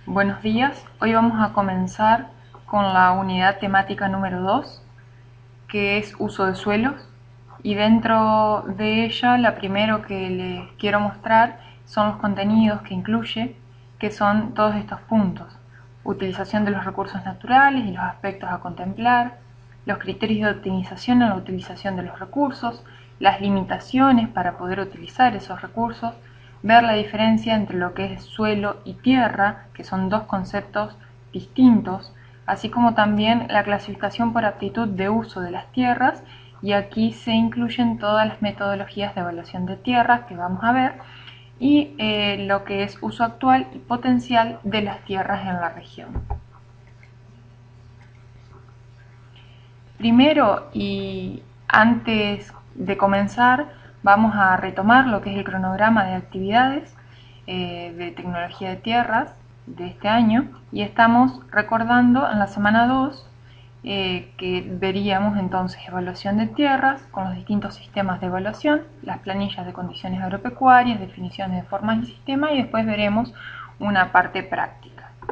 Buenos días, hoy vamos a comenzar con la unidad temática número 2, que es uso de suelos, y dentro de ella la primero que les quiero mostrar son los contenidos que incluye, que son todos estos puntos: utilización de los recursos naturales y los aspectos a contemplar, los criterios de optimización en la utilización de los recursos, las limitaciones para poder utilizar esos recursos, ver la diferencia entre lo que es suelo y tierra, que son dos conceptos distintos, así como también la clasificación por aptitud de uso de las tierras, y aquí se incluyen todas las metodologías de evaluación de tierras que vamos a ver, y lo que es uso actual y potencial de las tierras en la región. Primero, y antes de comenzar, vamos a retomar lo que es el cronograma de actividades de tecnología de tierras de este año, y estamos recordando en la semana 2 que veríamos entonces evaluación de tierras con los distintos sistemas de evaluación, las planillas de condiciones agropecuarias, definiciones de formas y sistemas, y después veremos una parte práctica.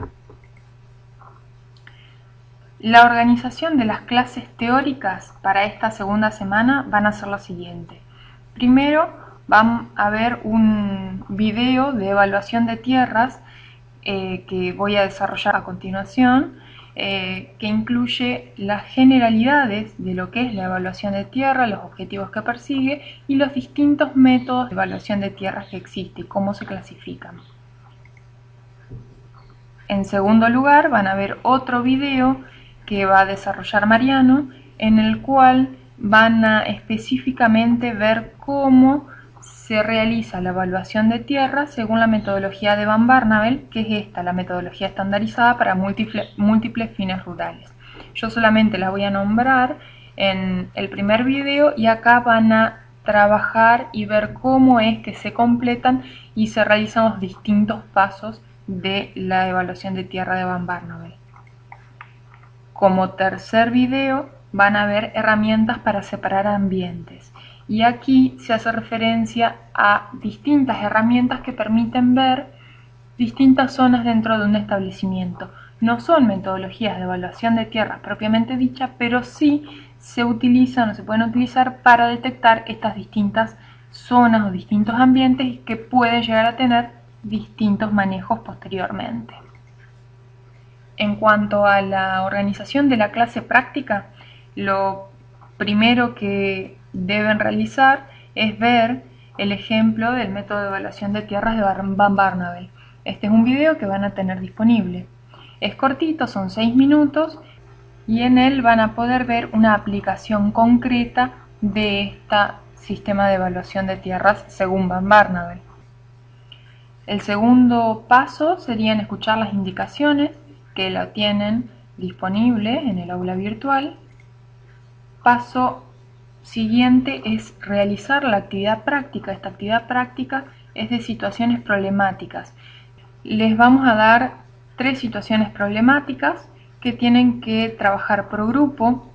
La organización de las clases teóricas para esta segunda semana van a ser la siguiente. Primero vamos a ver un video de evaluación de tierras que voy a desarrollar a continuación, que incluye las generalidades de lo que es la evaluación de tierra, los objetivos que persigue y los distintos métodos de evaluación de tierras que existen y cómo se clasifican. En segundo lugar, van a ver otro video que va a desarrollar Mariano, en el cual van a específicamente ver cómo se realiza la evaluación de tierra según la metodología de Van Barneveld, que es esta, la metodología estandarizada para múltiples fines rurales. Yo solamente la voy a nombrar en el primer video, y acá van a trabajar y ver cómo es que se completan y se realizan los distintos pasos de la evaluación de tierra de Van Barneveld. Como tercer video van a ver herramientas para separar ambientes, y aquí se hace referencia a distintas herramientas que permiten ver distintas zonas dentro de un establecimiento. No son metodologías de evaluación de tierras propiamente dichas, pero sí se utilizan o se pueden utilizar para detectar estas distintas zonas o distintos ambientes que pueden llegar a tener distintos manejos posteriormente. En cuanto a la organización de la clase práctica, lo primero que deben realizar es ver el ejemplo del método de evaluación de tierras de Van Barneveld. Este es un video que van a tener disponible. Es cortito, son 6 minutos, y en él van a poder ver una aplicación concreta de este sistema de evaluación de tierras según Van Barneveld. El segundo paso sería escuchar las indicaciones que la tienen disponible en el aula virtual. Paso siguiente es realizar la actividad práctica. Esta actividad práctica es de situaciones problemáticas. Les vamos a dar 3 situaciones problemáticas que tienen que trabajar por grupo.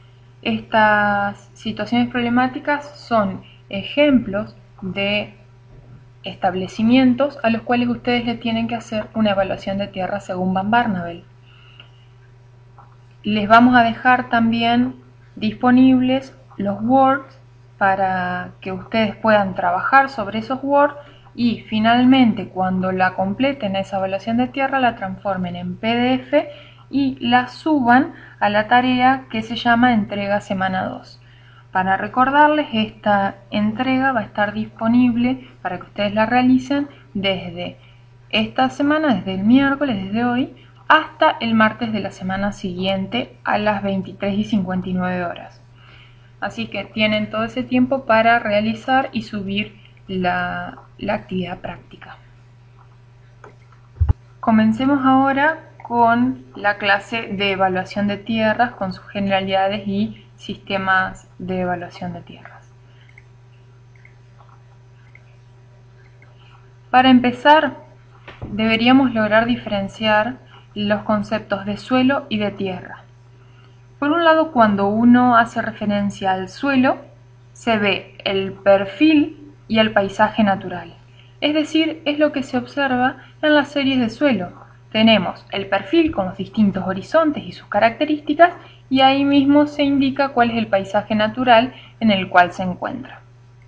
Estas situaciones problemáticas son ejemplos de establecimientos a los cuales ustedes le tienen que hacer una evaluación de tierra según Van Barneveld. Les vamos a dejar también disponibles los Words para que ustedes puedan trabajar sobre esos Words, y finalmente cuando la completen esa evaluación de tierra la transformen en PDF y la suban a la tarea que se llama entrega semana 2. Para recordarles, esta entrega va a estar disponible para que ustedes la realicen desde esta semana, desde el miércoles, desde hoy, hasta el martes de la semana siguiente a las 23:59 horas. Así que tienen todo ese tiempo para realizar y subir la actividad práctica. Comencemos ahora con la clase de evaluación de tierras con sus generalidades y sistemas de evaluación de tierras. Para empezar, deberíamos lograr diferenciar los conceptos de suelo y de tierra. Por un lado, cuando uno hace referencia al suelo, se ve el perfil y el paisaje natural. Es decir, es lo que se observa en las series de suelo. tenemos el perfil con los distintos horizontes y sus características, y ahí mismo se indica cuál es el paisaje natural en el cual se encuentra.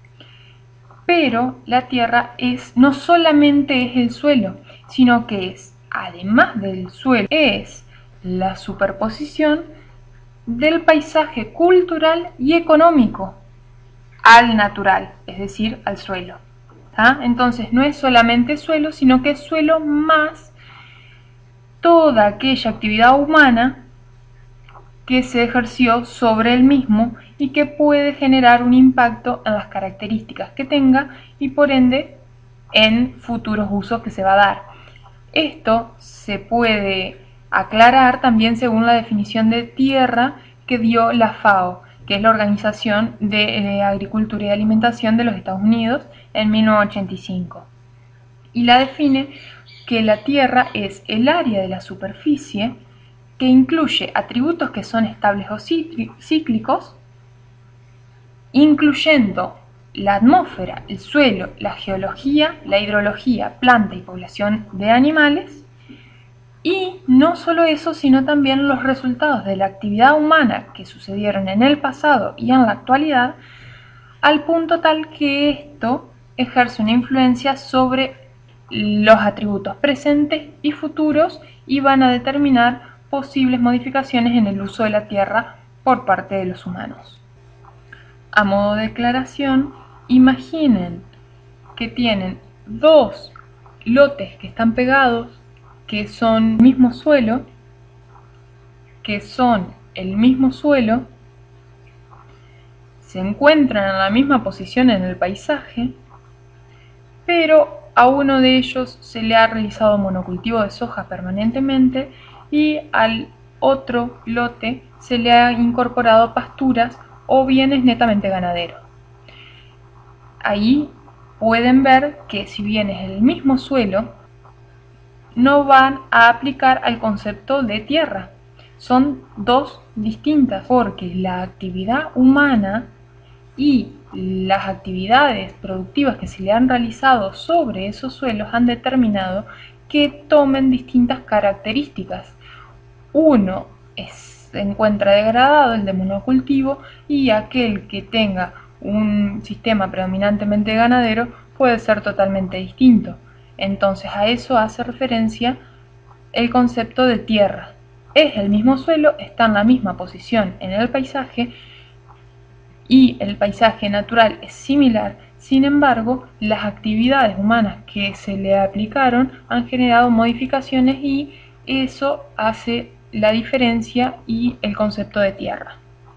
Pero la Tierra no solamente es el suelo, sino que es, además del suelo, es la superposición del paisaje cultural y económico al natural, es decir, al suelo. Entonces no es solamente suelo, sino que es suelo más toda aquella actividad humana que se ejerció sobre el mismo y que puede generar un impacto en las características que tenga y por ende en futuros usos que se va a dar. Esto se puede aclarar también según la definición de tierra que dio la FAO, que es la Organización de Agricultura y Alimentación de los Estados Unidos, en 1985. Y la define que la tierra es el área de la superficie que incluye atributos que son estables o cíclicos, incluyendo la atmósfera, el suelo, la geología, la hidrología, planta y población de animales, y no solo eso, sino también los resultados de la actividad humana que sucedieron en el pasado y en la actualidad, al punto tal que esto ejerce una influencia sobre los atributos presentes y futuros y van a determinar posibles modificaciones en el uso de la tierra por parte de los humanos. A modo de declaración, imaginen que tienen dos lotes que están pegados, que son el mismo suelo, se encuentran en la misma posición en el paisaje, pero a uno de ellos se le ha realizado monocultivo de soja permanentemente y al otro lote se le ha incorporado pasturas o bienes netamente ganaderos. Ahí pueden ver que si bien es el mismo suelo, no van a aplicar al concepto de tierra. Son dos distintas porque la actividad humana y las actividades productivas que se le han realizado sobre esos suelos han determinado que tomen distintas características. Uno se encuentra degradado, el de monocultivo, y aquel que tenga un sistema predominantemente ganadero puede ser totalmente distinto. Entonces a eso hace referencia el concepto de tierra. Es el mismo suelo, está en la misma posición en el paisaje y el paisaje natural es similar, sin embargo, las actividades humanas que se le aplicaron han generado modificaciones y eso hace la diferencia y el concepto de tierra.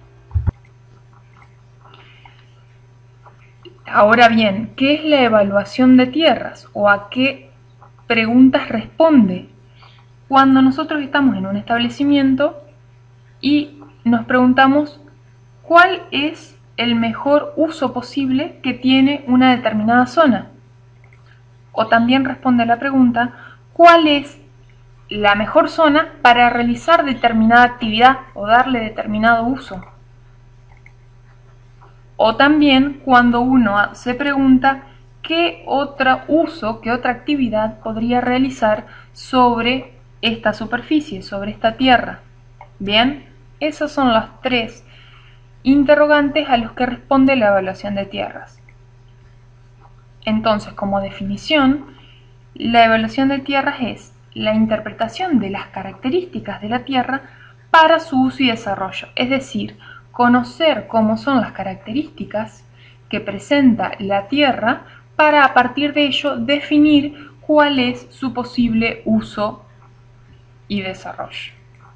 Ahora bien, ¿qué es la evaluación de tierras o a qué preguntas responde? Cuando nosotros estamos en un establecimiento y nos preguntamos cuál es el mejor uso posible que tiene una determinada zona. O también responde a la pregunta, ¿cuál es la mejor zona para realizar determinada actividad o darle determinado uso? O también cuando uno se pregunta qué otro uso, qué otra actividad podría realizar sobre esta superficie, sobre esta tierra. Bien, esos son los tres interrogantes a los que responde la evaluación de tierras. Entonces, como definición, la evaluación de tierras es la interpretación de las características de la tierra para su uso y desarrollo, es decir, conocer cómo son las características que presenta la tierra para a partir de ello definir cuál es su posible uso y desarrollo.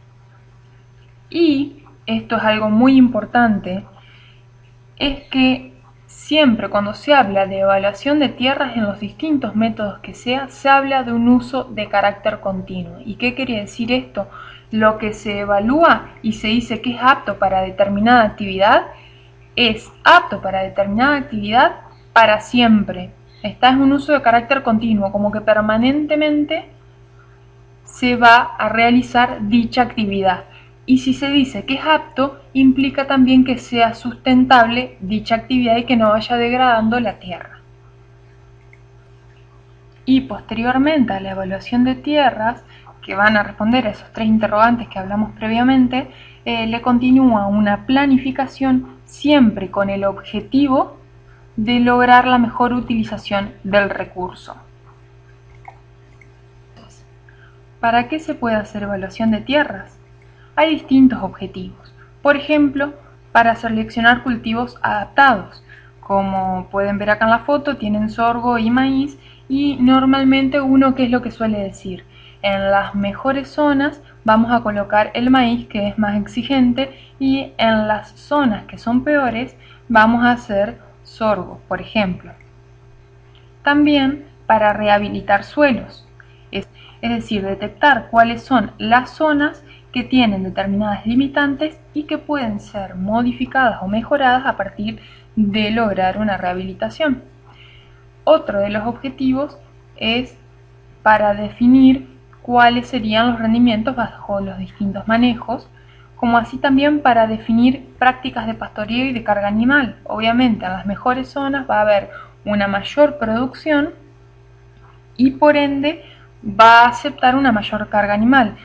Y esto es algo muy importante, es que siempre cuando se habla de evaluación de tierras en los distintos métodos que sea, se habla de un uso de carácter continuo. ¿Y qué quiere decir esto? Lo que se evalúa y se dice que es apto para determinada actividad, es apto para determinada actividad para siempre. Esta es un uso de carácter continuo, como que permanentemente se va a realizar dicha actividad. Y si se dice que es apto, implica también que sea sustentable dicha actividad y que no vaya degradando la tierra. Y posteriormente a la evaluación de tierras, que van a responder a esos 3 interrogantes que hablamos previamente, le continúa una planificación siempre con el objetivo de lograr la mejor utilización del recurso. ¿Para qué se puede hacer evaluación de tierras? Hay distintos objetivos. Por ejemplo, para seleccionar cultivos adaptados. Como pueden ver acá en la foto, tienen sorgo y maíz, y normalmente uno, ¿qué es lo que suele decir? En las mejores zonas vamos a colocar el maíz, que es más exigente, y en las zonas que son peores vamos a hacer sorgo, por ejemplo. También para rehabilitar suelos, es decir, detectar cuáles son las zonas que tienen determinadas limitantes y que pueden ser modificadas o mejoradas a partir de lograr una rehabilitación. Otro de los objetivos es para definir cuáles serían los rendimientos bajo los distintos manejos, como así también para definir prácticas de pastoreo y de carga animal. Obviamente en las mejores zonas va a haber una mayor producción y por ende va a aceptar una mayor carga animal.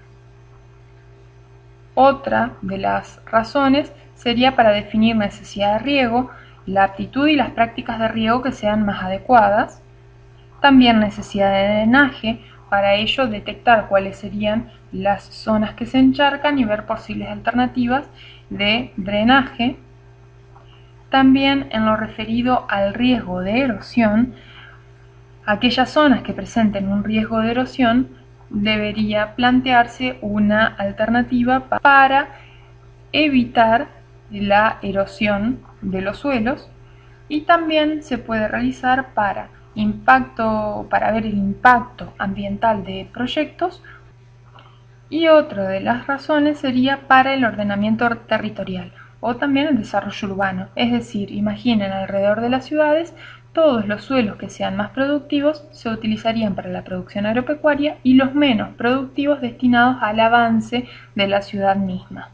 Otra de las razones sería para definir necesidad de riego, la aptitud y las prácticas de riego que sean más adecuadas. También necesidad de drenaje, para ello detectar cuáles serían las zonas que se encharcan y ver posibles alternativas de drenaje. También en lo referido al riesgo de erosión, aquellas zonas que presenten un riesgo de erosión debería plantearse una alternativa para evitar la erosión de los suelos, y también se puede realizar para ver el impacto ambiental de proyectos, y otra de las razones sería para el ordenamiento territorial o también el desarrollo urbano, es decir, imaginen alrededor de las ciudades todos los suelos que sean más productivos se utilizarían para la producción agropecuaria y los menos productivos destinados al avance de la ciudad misma.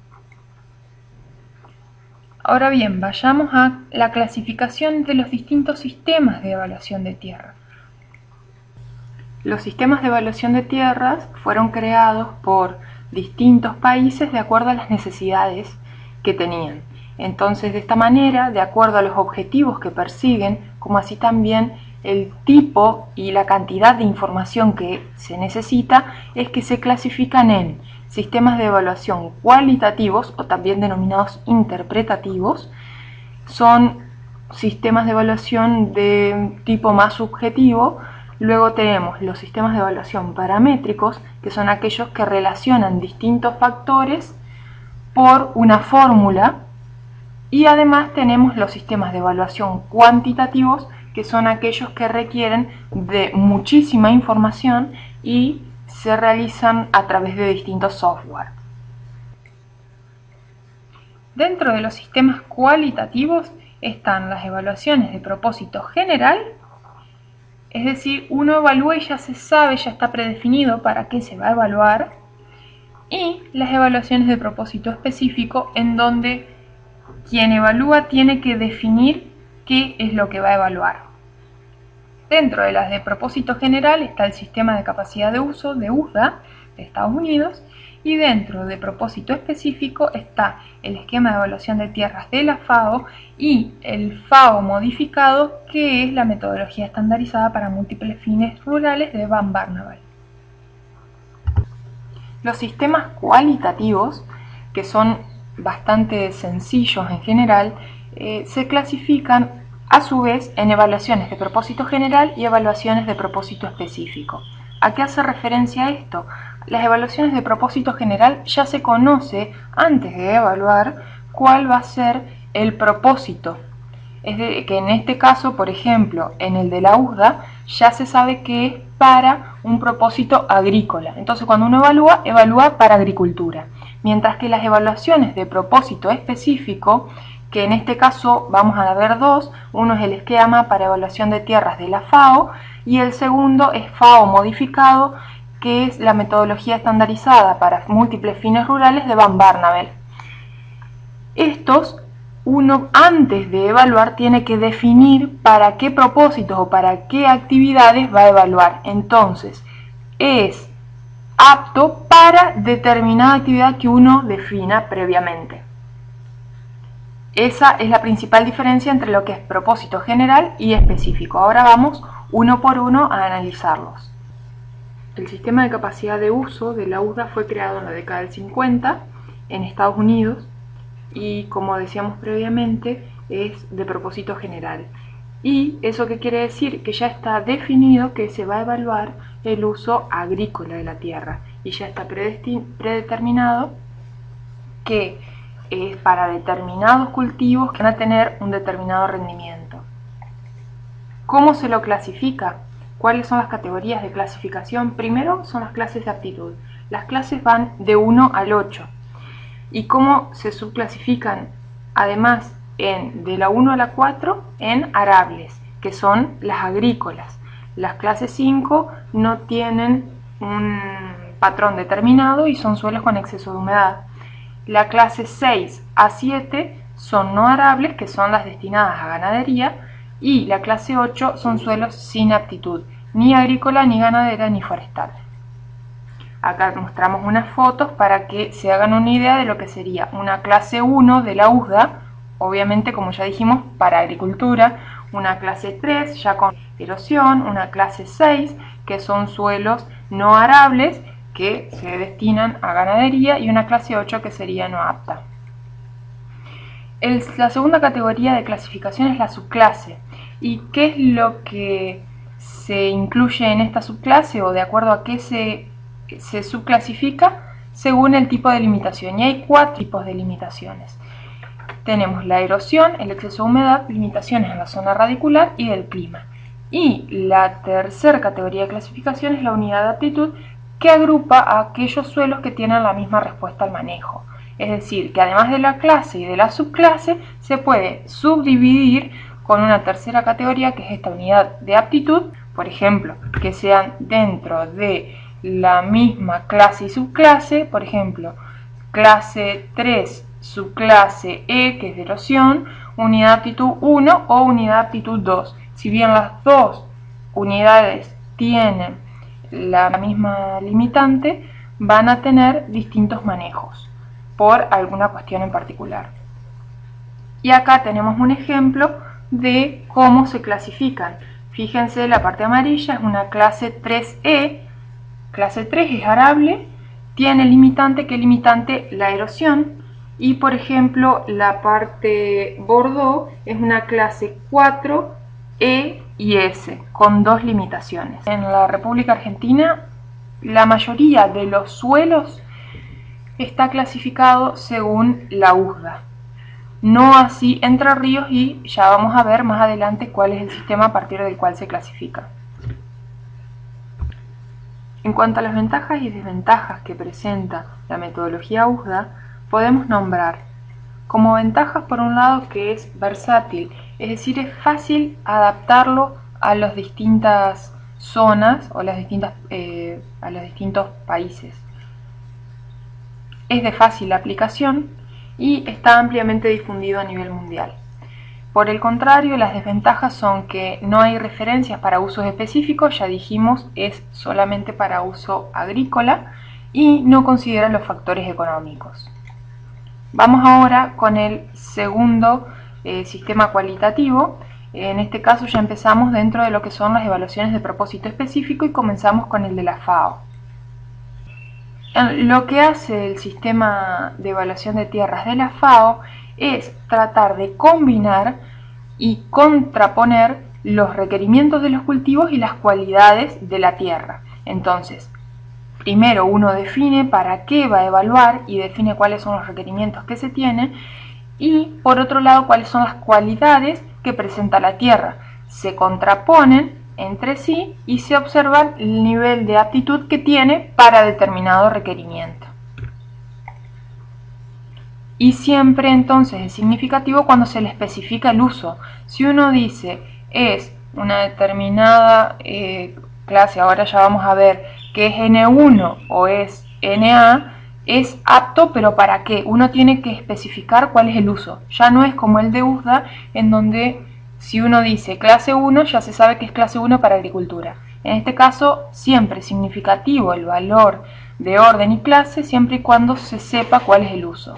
Ahora bien, vayamos a la clasificación de los distintos sistemas de evaluación de tierra. Los sistemas de evaluación de tierras fueron creados por distintos países de acuerdo a las necesidades que tenían. Entonces, de esta manera, de acuerdo a los objetivos que persiguen, como así también el tipo y la cantidad de información que se necesita, es que se clasifican en sistemas de evaluación cualitativos o también denominados interpretativos. Son sistemas de evaluación de tipo más subjetivo. Luego tenemos los sistemas de evaluación paramétricos, que son aquellos que relacionan distintos factores por una fórmula. Y además tenemos los sistemas de evaluación cuantitativos, que son aquellos que requieren de muchísima información y se realizan a través de distintos software. Dentro de los sistemas cualitativos están las evaluaciones de propósito general, es decir, uno evalúa y ya se sabe, ya está predefinido para qué se va a evaluar, y las evaluaciones de propósito específico, en donde quien evalúa tiene que definir qué es lo que va a evaluar. Dentro de las de propósito general está el sistema de capacidad de uso de USDA de Estados Unidos, y dentro de propósito específico está el esquema de evaluación de tierras de la FAO y el FAO modificado, que es la metodología estandarizada para múltiples fines rurales de Van Barneveld. Los sistemas cualitativos, que son bastante sencillos en general, se clasifican a su vez en evaluaciones de propósito general y evaluaciones de propósito específico. ¿A qué hace referencia esto? Las evaluaciones de propósito general ya se conoce antes de evaluar cuál va a ser el propósito. Es que en este caso, por ejemplo, en el de la USDA, ya se sabe que es para un propósito agrícola. Entonces, cuando uno evalúa para agricultura. Mientras que las evaluaciones de propósito específico, que en este caso vamos a ver dos, uno es el esquema para evaluación de tierras de la FAO y el segundo es FAO modificado, que es la metodología estandarizada para múltiples fines rurales de Van Barneveld. Estos, uno antes de evaluar tiene que definir para qué propósitos o para qué actividades va a evaluar. Entonces, es apto para determinada actividad que uno defina previamente. Esa es la principal diferencia entre lo que es propósito general y específico. Ahora vamos uno por uno a analizarlos. El sistema de capacidad de uso de la USDA fue creado en la década del 50 en Estados Unidos y, como decíamos previamente, es de propósito general. ¿Y eso qué quiere decir? Que ya está definido que se va a evaluar el uso agrícola de la tierra y ya está predeterminado que es para determinados cultivos que van a tener un determinado rendimiento. ¿Cómo se lo clasifica? ¿Cuáles son las categorías de clasificación? Primero son las clases de aptitud. Las clases van de 1 al 8. ¿Y cómo se subclasifican? Además, de la 1 a la 4 en arables, que son las agrícolas. Las clases 5 no tienen un patrón determinado y son suelos con exceso de humedad. La clase 6 a 7 son no arables, que son las destinadas a ganadería, y la clase 8 son suelos sin aptitud, ni agrícola, ni ganadera, ni forestal. Acá mostramos unas fotos para que se hagan una idea de lo que sería una clase 1 de la USDA, obviamente, como ya dijimos, para agricultura, una clase 3 ya con erosión, una clase 6 que son suelos no arables que se destinan a ganadería y una clase 8 que sería no apta. La segunda categoría de clasificación es la subclase. ¿Y qué es lo que se incluye en esta subclase o de acuerdo a qué se subclasifica? Según el tipo de limitación. Y hay 4 tipos de limitaciones. Tenemos la erosión, el exceso de humedad, limitaciones en la zona radicular y del clima. Y la tercera categoría de clasificación es la unidad de aptitud, que agrupa a aquellos suelos que tienen la misma respuesta al manejo. Es decir, que además de la clase y de la subclase, se puede subdividir con una tercera categoría, que es esta unidad de aptitud, por ejemplo, que sean dentro de la misma clase y subclase, por ejemplo, clase 3, subclase E, que es de erosión, unidad de aptitud 1 o unidad de aptitud 2. Si bien las dos unidades tienen la misma limitante, van a tener distintos manejos por alguna cuestión en particular. Y acá tenemos un ejemplo de cómo se clasifican. Fíjense, la parte amarilla es una clase 3E. Clase 3 es arable, tiene limitante, ¿qué limitante? La erosión. Y por ejemplo, la parte bordó es una clase 4E y S, con 2 limitaciones. En la República Argentina, la mayoría de los suelos está clasificado según la USDA. No así Entre Ríos, y ya vamos a ver más adelante cuál es el sistema a partir del cual se clasifica. En cuanto a las ventajas y desventajas que presenta la metodología USDA, podemos nombrar como ventajas, por un lado, que es versátil, es decir, es fácil adaptarlo a las distintas zonas o a los distintos países. Es de fácil aplicación y está ampliamente difundido a nivel mundial. Por el contrario, las desventajas son que no hay referencias para usos específicos, ya dijimos, es solamente para uso agrícola y no considera los factores económicos. Vamos ahora con el segundo sistema cualitativo. En este caso ya empezamos dentro de lo que son las evaluaciones de propósito específico y comenzamos con el de la FAO. Lo que hace el sistema de evaluación de tierras de la FAO es tratar de combinar y contraponer los requerimientos de los cultivos y las cualidades de la tierra. Entonces, primero uno define para qué va a evaluar y define cuáles son los requerimientos que se tienen, y por otro lado cuáles son las cualidades que presenta la tierra. Se contraponen entre sí y se observa el nivel de aptitud que tiene para determinado requerimiento. Y siempre entonces es significativo cuando se le especifica el uso. Si uno dice es una determinada clase, ahora ya vamos a ver que es N1 o es NA, es apto, pero ¿para qué? Uno tiene que especificar cuál es el uso. Ya no es como el de USDA, en donde si uno dice clase 1, ya se sabe que es clase 1 para agricultura. En este caso, siempre es significativo el valor de orden y clase siempre y cuando se sepa cuál es el uso.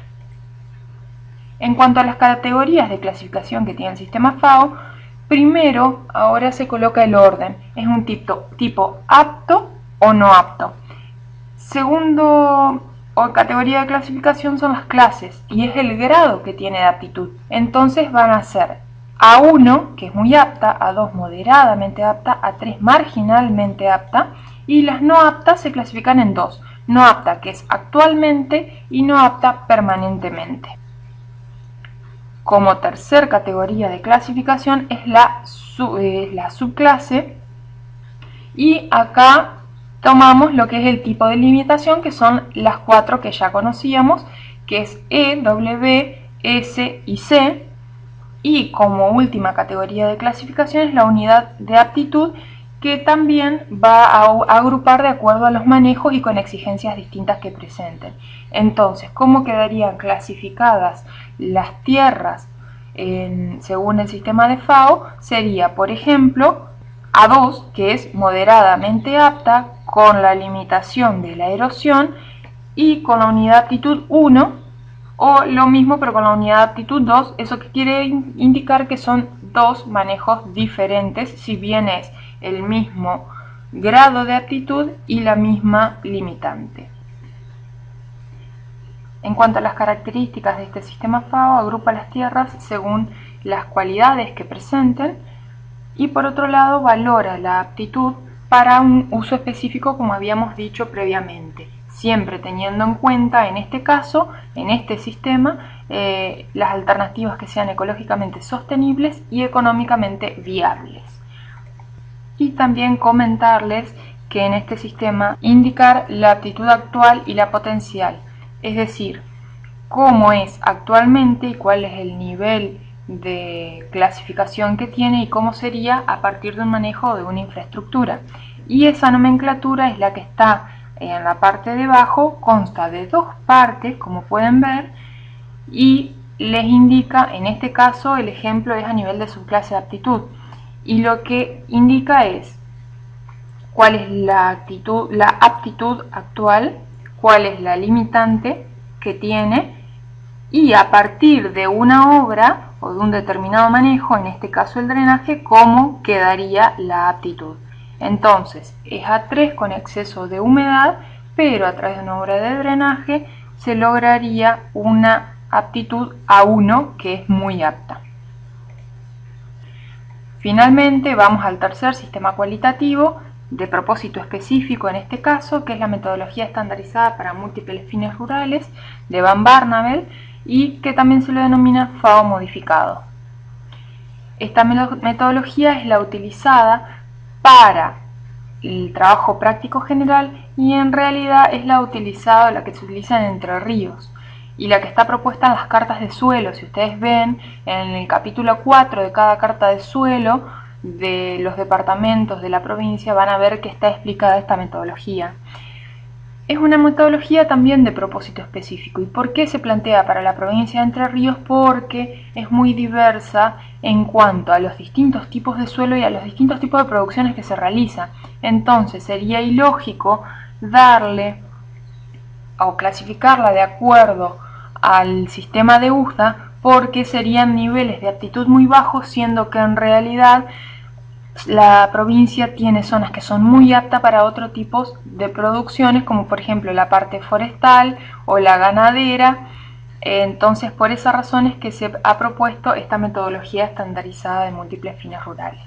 En cuanto a las categorías de clasificación que tiene el sistema FAO, primero ahora se coloca el orden, es un tipo apto o no apto. Segundo categoría de clasificación son las clases y es el grado que tiene de aptitud. Entonces van a ser A1, que es muy apta, A2 moderadamente apta, A3 marginalmente apta, y las no aptas se clasifican en dos: no apta, que es actualmente, y no apta permanentemente. Como tercer categoría de clasificación es la subclase, y acá tomamos lo que es el tipo de limitación, que son las cuatro que ya conocíamos, que es E, W, S y C. Y como última categoría de clasificación es la unidad de aptitud, que también va a agrupar de acuerdo a los manejos y con exigencias distintas que presenten. Entonces, ¿cómo quedarían clasificadas las tierras según el sistema de FAO? Sería, por ejemplo, A2, que es moderadamente apta, con la limitación de la erosión y con la unidad de aptitud 1, o lo mismo pero con la unidad de aptitud 2, eso que quiere indicar que son dos manejos diferentes, si bien es el mismo grado de aptitud y la misma limitante. En cuanto a las características de este sistema FAO, agrupa las tierras según las cualidades que presenten y por otro lado valora la aptitud para un uso específico, como habíamos dicho previamente, siempre teniendo en cuenta, en este caso, en este sistema, las alternativas que sean ecológicamente sostenibles y económicamente viables. Y también comentarles que en este sistema indicar la aptitud actual y la potencial, es decir, cómo es actualmente y cuál es el nivel de clasificación que tiene y cómo sería a partir de un manejo de una infraestructura. Y esa nomenclatura es la que está en la parte de abajo, consta de dos partes, como pueden ver, y les indica, en este caso el ejemplo es a nivel de subclase de aptitud, y lo que indica es cuál es la aptitud actual, cuál es la limitante que tiene, y a partir de una obra o de un determinado manejo, en este caso el drenaje, cómo quedaría la aptitud. Entonces es A3 con exceso de humedad, pero a través de una obra de drenaje se lograría una aptitud A1, que es muy apta. Finalmente vamos al tercer sistema cualitativo, de propósito específico en este caso, que es la metodología estandarizada para múltiples fines rurales de Van Barneveld, y que también se lo denomina FAO modificado. Esta metodología es la utilizada para el trabajo práctico general y en realidad es la que se utiliza en Entre Ríos y la que está propuesta en las cartas de suelo. Si ustedes ven en el capítulo 4 de cada carta de suelo de los departamentos de la provincia, van a ver que está explicada esta metodología. Es una metodología también de propósito específico. ¿Y por qué se plantea para la provincia de Entre Ríos? Porque es muy diversa en cuanto a los distintos tipos de suelo y a los distintos tipos de producciones que se realizan. Entonces sería ilógico darle o clasificarla de acuerdo al sistema de USDA, porque serían niveles de aptitud muy bajos, siendo que en realidad la provincia tiene zonas que son muy aptas para otro tipo de producciones, como por ejemplo la parte forestal o la ganadera. Entonces, por esas razones que se ha propuesto esta metodología estandarizada de múltiples fines rurales.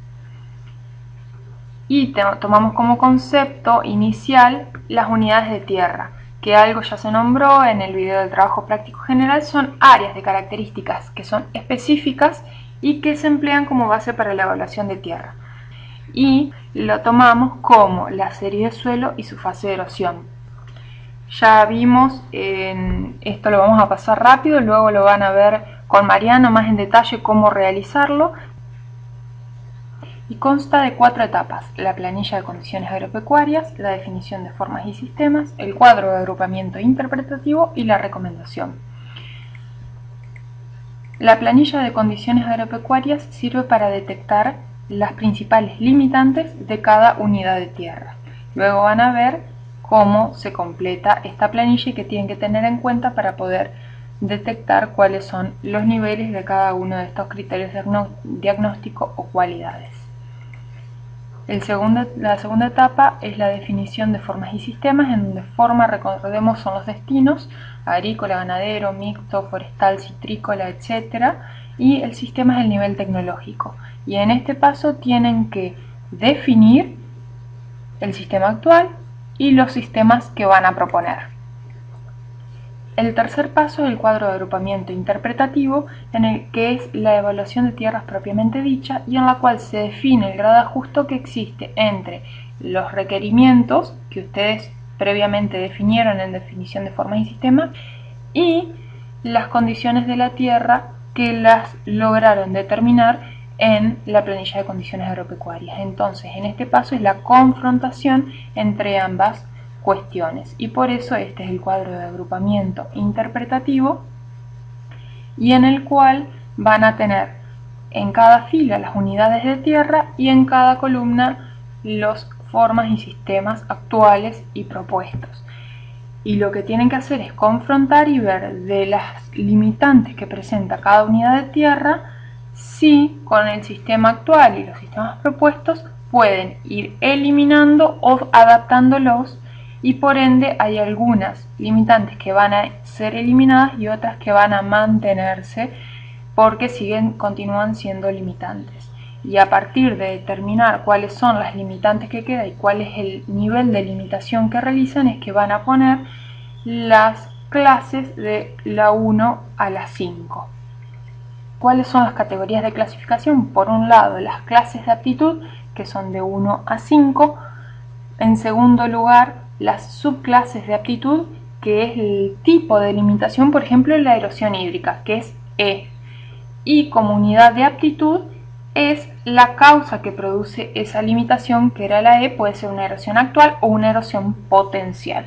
Y tomamos como concepto inicial las unidades de tierra, que algo ya se nombró en el video del trabajo práctico general. Son áreas de características que son específicas y que se emplean como base para la evaluación de tierra. Y lo tomamos como la serie de suelo y su fase de erosión. Ya vimos, esto lo vamos a pasar rápido, luego lo van a ver con Mariano más en detalle cómo realizarlo. Y consta de 4 etapas: la planilla de condiciones agropecuarias, la definición de formas y sistemas, el cuadro de agrupamiento interpretativo y la recomendación. La planilla de condiciones agropecuarias sirve para detectar las principales limitantes de cada unidad de tierra. Luego van a ver cómo se completa esta planilla y que tienen que tener en cuenta para poder detectar cuáles son los niveles de cada uno de estos criterios diagnósticos o cualidades. La segunda etapa es la definición de formas y sistemas, en donde forma, recordemos, son los destinos: agrícola, ganadero, mixto, forestal, citrícola, etc. Y el sistema es el nivel tecnológico. Y en este paso tienen que definir el sistema actual y los sistemas que van a proponer. El tercer paso es el cuadro de agrupamiento interpretativo, en el que es la evaluación de tierras propiamente dicha, y en la cual se define el grado de ajuste que existe entre los requerimientos que ustedes previamente definieron en definición de formas y sistemas y las condiciones de la tierra que las lograron determinar en la planilla de condiciones agropecuarias. Entonces, en este paso es la confrontación entre ambas cuestiones, y por eso este es el cuadro de agrupamiento interpretativo, y en el cual van a tener en cada fila las unidades de tierra y en cada columna las formas y sistemas actuales y propuestos. Y lo que tienen que hacer es confrontar y ver de las limitantes que presenta cada unidad de tierra si con el sistema actual y los sistemas propuestos pueden ir eliminando o adaptándolos, y por ende hay algunas limitantes que van a ser eliminadas y otras que van a mantenerse porque continúan siendo limitantes. Y a partir de determinar cuáles son las limitantes que quedan y cuál es el nivel de limitación que realizan, es que van a poner las clases de la 1 a la 5. ¿Cuáles son las categorías de clasificación? Por un lado, las clases de aptitud, que son de 1 a 5. En segundo lugar, las subclases de aptitud, que es el tipo de limitación, por ejemplo, la erosión hídrica, que es E. Y como unidad de aptitud es la causa que produce esa limitación, que era la E, puede ser una erosión actual o una erosión potencial.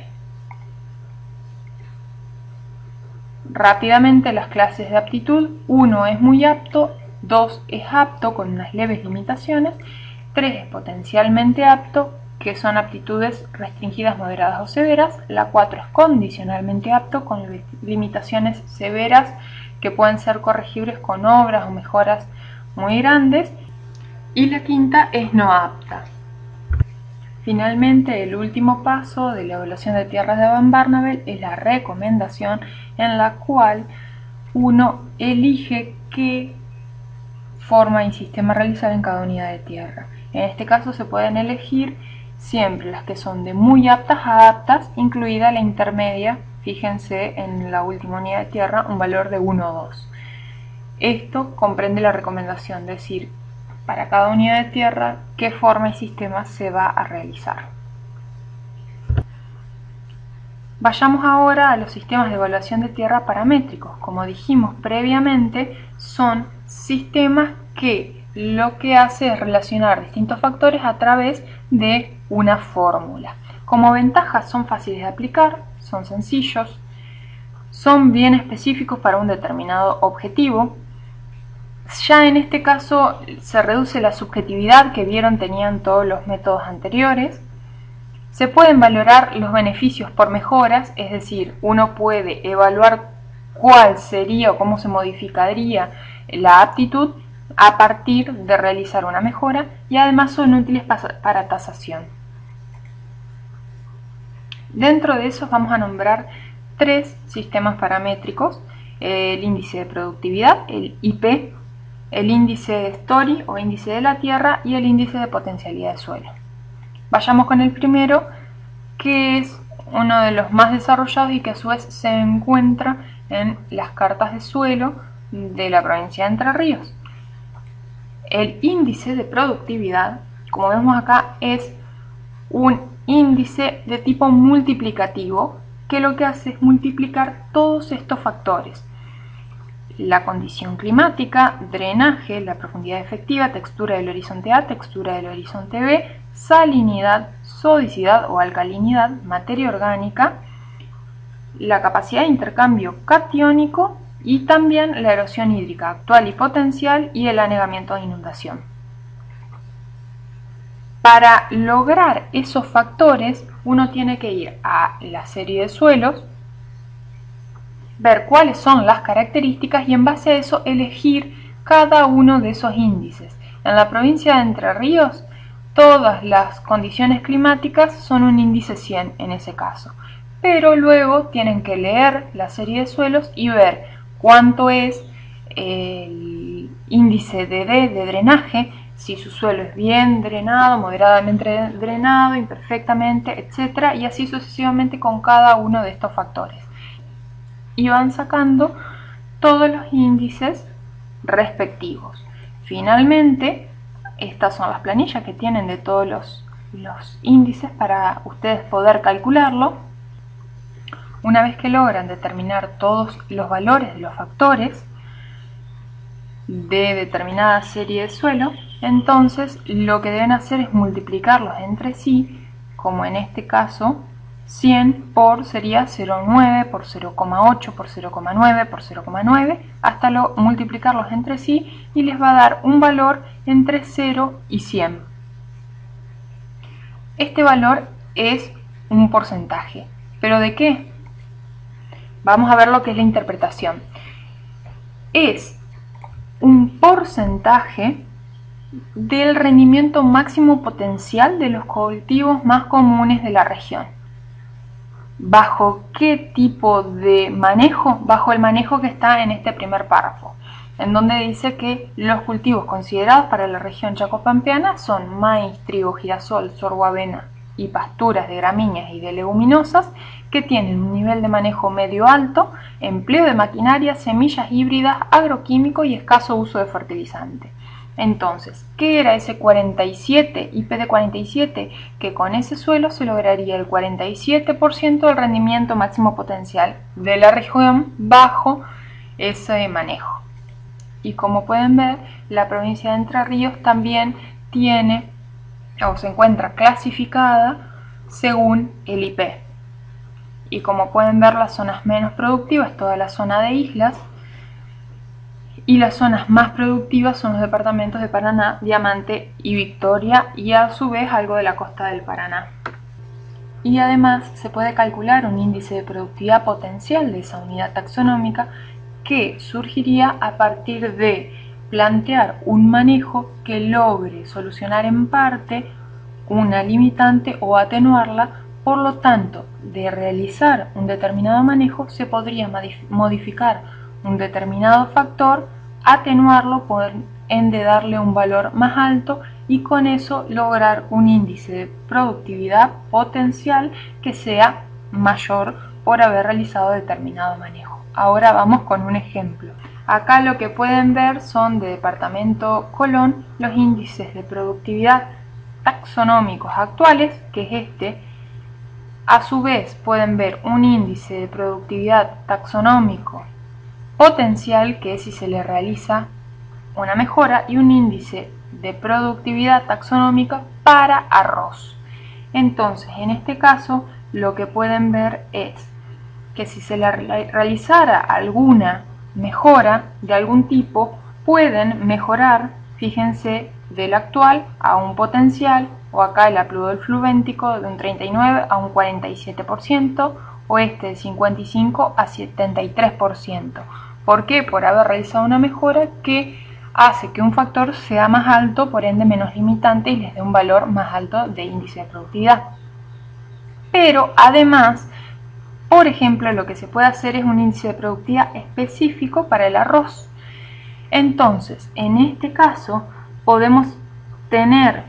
Rápidamente, las clases de aptitud: 1 es muy apto, 2 es apto con unas leves limitaciones, 3 es potencialmente apto, que son aptitudes restringidas, moderadas o severas. La 4 es condicionalmente apto, con limitaciones severas que pueden ser corregibles con obras o mejoras muy grandes. Y la quinta es no apta. Finalmente, el último paso de la evaluación de tierras de Van Barneveld es la recomendación, en la cual uno elige qué forma y sistema realizar en cada unidad de tierra. En este caso se pueden elegir siempre las que son de muy aptas a aptas, incluida la intermedia. Fíjense en la última unidad de tierra, un valor de 1 o 2. Esto comprende la recomendación, es decir, para cada unidad de tierra qué forma y sistema se va a realizar. Vayamos ahora a los sistemas de evaluación de tierra paramétricos. Como dijimos previamente, son sistemas que lo que hace es relacionar distintos factores a través de una fórmula. Como ventajas, son fáciles de aplicar, son sencillos, son bien específicos para un determinado objetivo. Ya en este caso se reduce la subjetividad que tenían todos los métodos anteriores. Se pueden valorar los beneficios por mejoras, es decir, uno puede evaluar cuál sería o cómo se modificaría la aptitud a partir de realizar una mejora, y además son útiles para tasación. Dentro de esos vamos a nombrar 3 sistemas paramétricos: el índice de productividad, el IP, el índice de Story o índice de la tierra y el índice de potencialidad de suelo. Vayamos con el primero, que es uno de los más desarrollados y que a su vez se encuentra en las cartas de suelo de la provincia de Entre Ríos. El índice de productividad, como vemos acá, es un índice de tipo multiplicativo que lo que hace es multiplicar todos estos factores: la condición climática, drenaje, la profundidad efectiva, textura del horizonte A, textura del horizonte B, salinidad, sodicidad o alcalinidad, materia orgánica, la capacidad de intercambio catiónico y también la erosión hídrica actual y potencial y el anegamiento de inundación. Para lograr esos factores, uno tiene que ir a la serie de suelos, ver cuáles son las características y en base a eso elegir cada uno de esos índices. En la provincia de Entre Ríos, todas las condiciones climáticas son un índice 100 en ese caso, pero luego tienen que leer la serie de suelos y ver cuánto es el índice de D de drenaje, si su suelo es bien drenado, moderadamente drenado, imperfectamente, etc. Y así sucesivamente con cada uno de estos factores. Y van sacando todos los índices respectivos. Finalmente, estas son las planillas que tienen de todos los índices para ustedes poder calcularlo. Una vez que logran determinar todos los valores de los factores de determinada serie de suelo, entonces lo que deben hacer es multiplicarlos entre sí, como en este caso 100 por sería 0,9 por 0,8 por 0,9 por 0,9 hasta multiplicarlos entre sí y les va a dar un valor entre 0 y 100. Este valor es un porcentaje. ¿Pero de qué? Vamos a ver lo que es la interpretación. Es un porcentaje del rendimiento máximo potencial de los cultivos más comunes de la región. ¿Bajo qué tipo de manejo? Bajo el manejo que está en este primer párrafo, en donde dice que los cultivos considerados para la región chacopampeana son maíz, trigo, girasol, sorgo, avena y pasturas de gramíneas y de leguminosas que tienen un nivel de manejo medio-alto, empleo de maquinaria, semillas híbridas, agroquímico y escaso uso de fertilizante. Entonces, ¿qué era ese 47, IP de 47? Que con ese suelo se lograría el 47% del rendimiento máximo potencial de la región bajo ese manejo. Y como pueden ver, la provincia de Entre Ríos también tiene o se encuentra clasificada según el IP. Y como pueden ver, las zonas menos productivas es toda la zona de islas, y las zonas más productivas son los departamentos de Paraná, Diamante y Victoria, y a su vez algo de la costa del Paraná. Y además se puede calcular un índice de productividad potencial de esa unidad taxonómica que surgiría a partir de plantear un manejo que logre solucionar en parte una limitante o atenuarla. Por lo tanto, de realizar un determinado manejo se podría modificar un determinado factor, atenuarlo, por ende darle un valor más alto y con eso lograr un índice de productividad potencial que sea mayor por haber realizado determinado manejo. Ahora vamos con un ejemplo. Acá lo que pueden ver son de departamento Colón los índices de productividad taxonómicos actuales, que es este. A su vez pueden ver un índice de productividad taxonómico potencial, que es si se le realiza una mejora, y un índice de productividad taxonómica para arroz. Entonces, en este caso, lo que pueden ver es que si se le realizara alguna mejora de algún tipo, pueden mejorar, fíjense, del actual a un potencial, o acá el apludo del fluvéntico de un 39 a un 47%, o este de 55 a 73%. ¿Por qué? Por haber realizado una mejora que hace que un factor sea más alto, por ende menos limitante, y les dé un valor más alto de índice de productividad. Pero además, por ejemplo, lo que se puede hacer es un índice de productividad específico para el arroz. Entonces, en este caso, podemos tener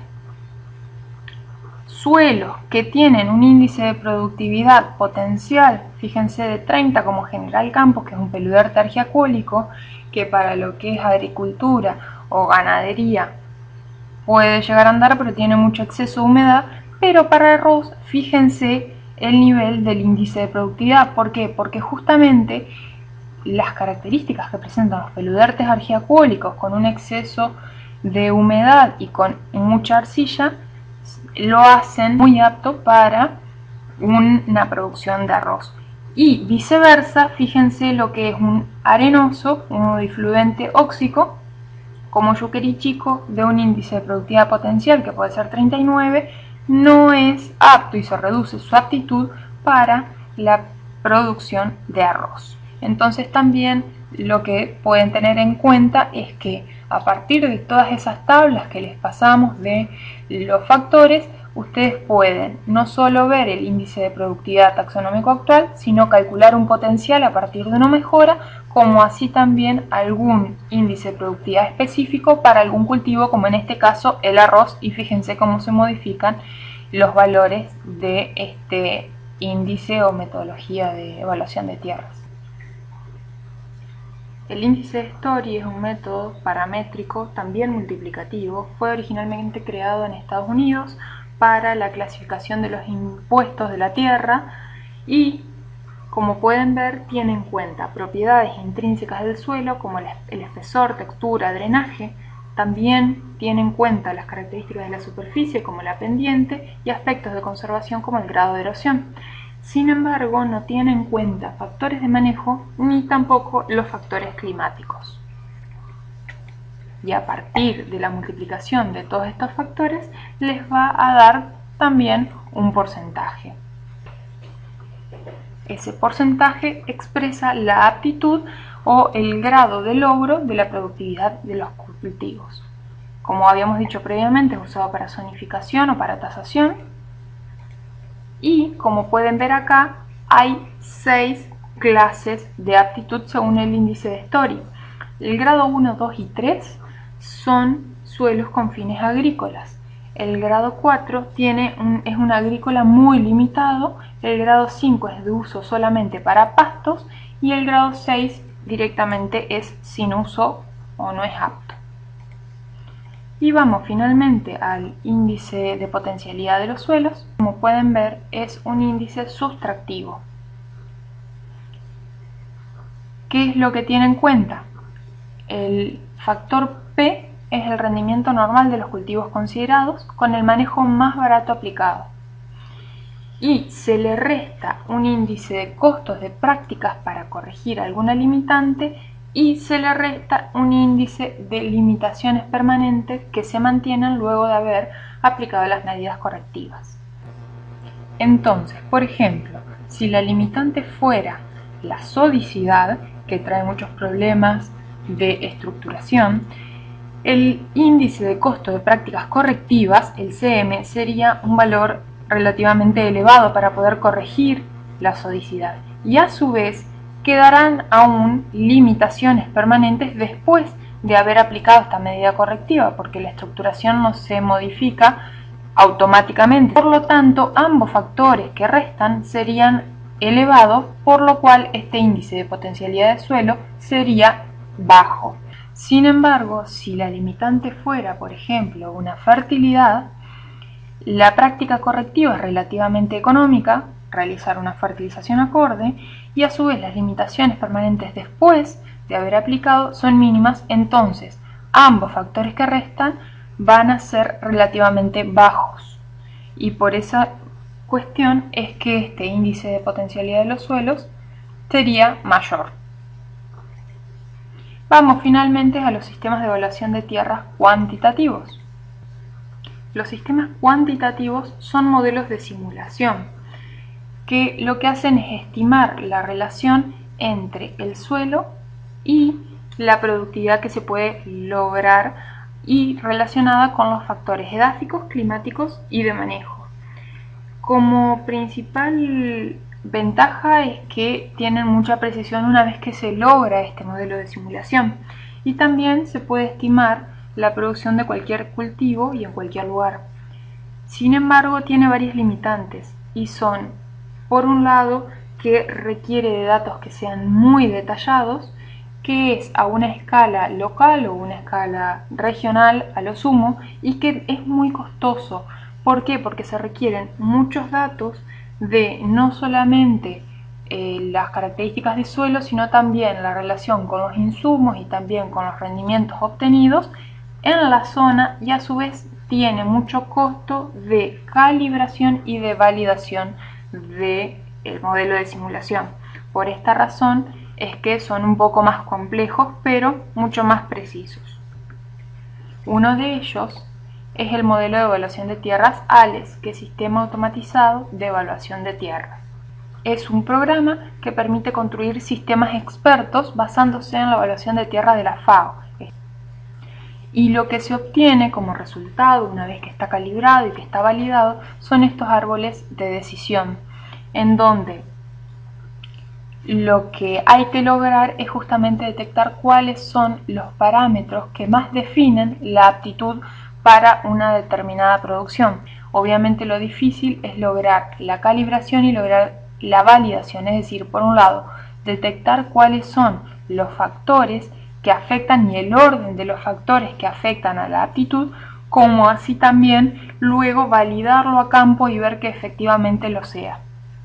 suelos que tienen un índice de productividad potencial, fíjense, de 30, como General Campos, que es un peluder tergiacuólico, que para lo que es agricultura o ganadería puede llegar a andar, pero tiene mucho exceso de humedad. Pero para arroz, fíjense el nivel del índice de productividad. ¿Por qué? Porque justamente las características que presentan los peludertes argiacuólicos con un exceso de humedad y con mucha arcilla lo hacen muy apto para una producción de arroz. Y viceversa, fíjense lo que es un arenoso, un difluente óxico, como Yuquerí Chico, de un índice de productividad potencial que puede ser 39, no es apto y se reduce su aptitud para la producción de arroz. Entonces también lo que pueden tener en cuenta es que a partir de todas esas tablas que les pasamos de los factores, ustedes pueden no solo ver el índice de productividad taxonómico actual, sino calcular un potencial a partir de una mejora, como así también algún índice de productividad específico para algún cultivo, como en este caso el arroz, y fíjense cómo se modifican los valores de este índice o metodología de evaluación de tierras. El índice de Story es un método paramétrico, también multiplicativo. Fue originalmente creado en Estados Unidos para la clasificación de los impuestos de la tierra y, como pueden ver, tiene en cuenta propiedades intrínsecas del suelo como el espesor, textura, drenaje. También tiene en cuenta las características de la superficie como la pendiente y aspectos de conservación como el grado de erosión. Sin embargo, no tiene en cuenta factores de manejo ni tampoco los factores climáticos. Y a partir de la multiplicación de todos estos factores les va a dar también un porcentaje. Ese porcentaje expresa la aptitud o el grado de logro de la productividad de los cultivos. Como habíamos dicho previamente, es usado para zonificación o para tasación. Y como pueden ver acá, hay 6 clases de aptitud según el índice de Story. El grado 1, 2 y 3 son suelos con fines agrícolas. El grado 4 es un agrícola muy limitado. El grado 5 es de uso solamente para pastos. Y el grado 6 directamente es sin uso o no es apto. Y vamos finalmente al índice de potencialidad de los suelos. Como pueden ver, es un índice sustractivo. ¿Qué es lo que tiene en cuenta? El factor P es el rendimiento normal de los cultivos considerados con el manejo más barato aplicado. Y se le resta un índice de costos de prácticas para corregir alguna limitante y se le resta un índice de limitaciones permanentes que se mantienen luego de haber aplicado las medidas correctivas. Entonces, por ejemplo, si la limitante fuera la sodicidad, que trae muchos problemas de estructuración, el índice de costo de prácticas correctivas, el CM, sería un valor relativamente elevado para poder corregir la sodicidad. Y a su vez, quedarán aún limitaciones permanentes después de haber aplicado esta medida correctiva, porque la estructuración no se modifica automáticamente. Por lo tanto, ambos factores que restan serían elevados, por lo cual este índice de potencialidad de suelo sería bajo. Sin embargo, si la limitante fuera, por ejemplo, una fertilidad, la práctica correctiva es relativamente económica, realizar una fertilización acorde, y a su vez las limitaciones permanentes después de haber aplicado son mínimas. Entonces ambos factores que restan van a ser relativamente bajos, y por esa cuestión es que este índice de potencialidad de los suelos sería mayor. Vamos finalmente a los sistemas de evaluación de tierras cuantitativos. Los sistemas cuantitativos son modelos de simulación que lo que hacen es estimar la relación entre el suelo y la productividad que se puede lograr y relacionada con los factores edáficos, climáticos y de manejo. Como principal ventaja es que tienen mucha precisión una vez que se logra este modelo de simulación, y también se puede estimar la producción de cualquier cultivo y en cualquier lugar. Sin embargo, tiene varias limitantes y son, por un lado, que requiere de datos que sean muy detallados, que es a una escala local o una escala regional a lo sumo, y que es muy costoso. ¿Por qué? Porque se requieren muchos datos de no solamente las características de suelo, sino también la relación con los insumos y también con los rendimientos obtenidos en la zona, y a su vez tiene mucho costo de calibración y de validación del modelo de simulación. Por esta razón es que son un poco más complejos, pero mucho más precisos. Uno de ellos es el modelo de evaluación de tierras ALES, que es Sistema Automatizado de Evaluación de Tierras. Es un programa que permite construir sistemas expertos basándose en la evaluación de tierra de la FAO. Y lo que se obtiene como resultado, una vez que está calibrado y que está validado, son estos árboles de decisión, en donde lo que hay que lograr es justamente detectar cuáles son los parámetros que más definen la aptitud para una determinada producción. Obviamente lo difícil es lograr la calibración y lograr la validación, es decir, por un lado, detectar cuáles son los factores que afectan y el orden de los factores que afectan a la aptitud, como así también luego validarlo a campo y ver que efectivamente lo sea.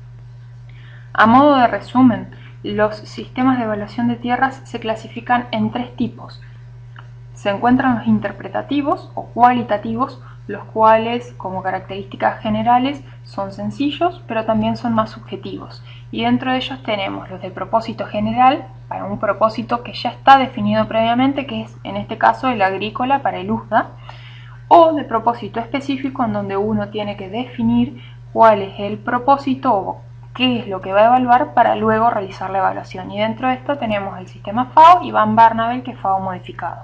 A modo de resumen, los sistemas de evaluación de tierras se clasifican en tres tipos. Se encuentran los interpretativos o cualitativos, los cuales como características generales son sencillos, pero también son más subjetivos. Y dentro de ellos tenemos los de propósito general, para un propósito que ya está definido previamente, que es en este caso el agrícola para el USDA, o de propósito específico, en donde uno tiene que definir cuál es el propósito o qué es lo que va a evaluar para luego realizar la evaluación. Y dentro de esto tenemos el sistema FAO y Van Barneveld, que es FAO modificado.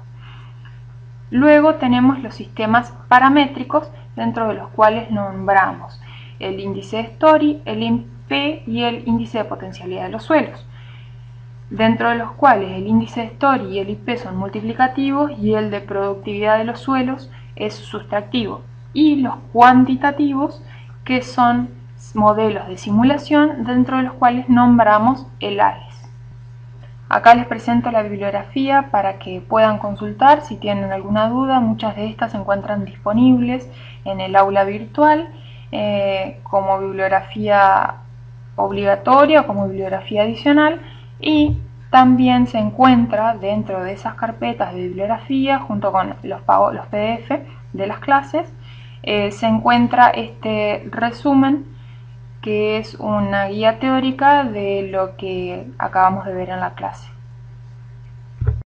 Luego tenemos los sistemas paramétricos, dentro de los cuales nombramos el índice de Story, el INP y el índice de potencialidad de los suelos, dentro de los cuales el índice de Story y el IP son multiplicativos y el de productividad de los suelos es sustractivo, y los cuantitativos, que son modelos de simulación, dentro de los cuales nombramos el ALES. Acá les presento la bibliografía para que puedan consultar si tienen alguna duda. Muchas de estas se encuentran disponibles en el aula virtual como bibliografía obligatoria o como bibliografía adicional, y también se encuentra dentro de esas carpetas de bibliografía, junto con los PDF de las clases, se encuentra este resumen, que es una guía teórica de lo que acabamos de ver en la clase.